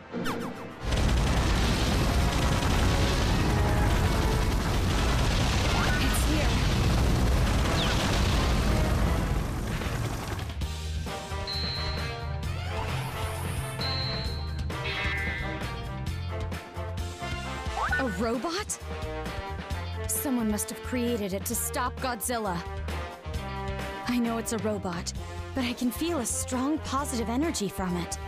It's here. A robot? Someone must have created it to stop Godzilla. I know it's a robot, but I can feel a strong positive energy from it.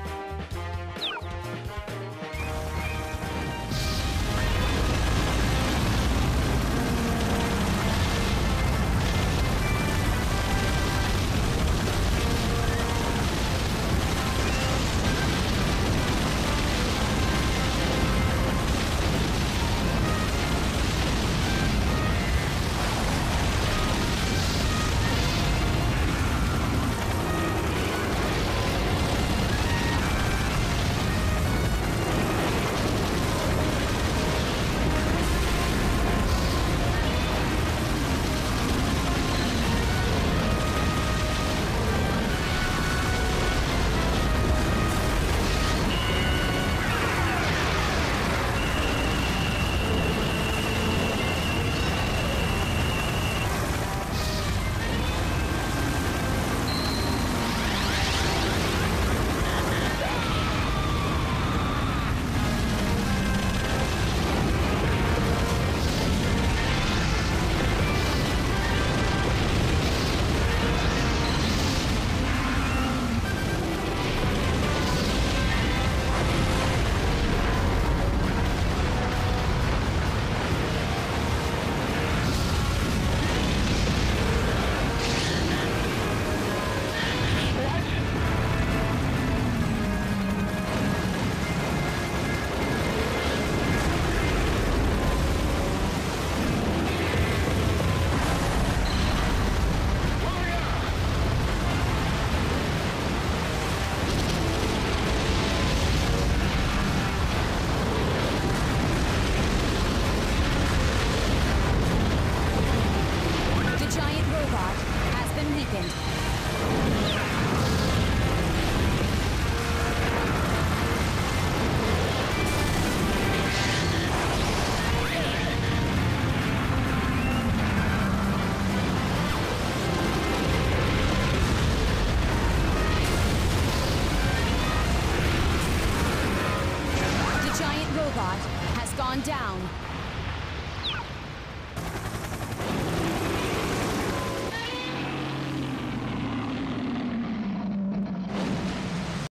Has gone down.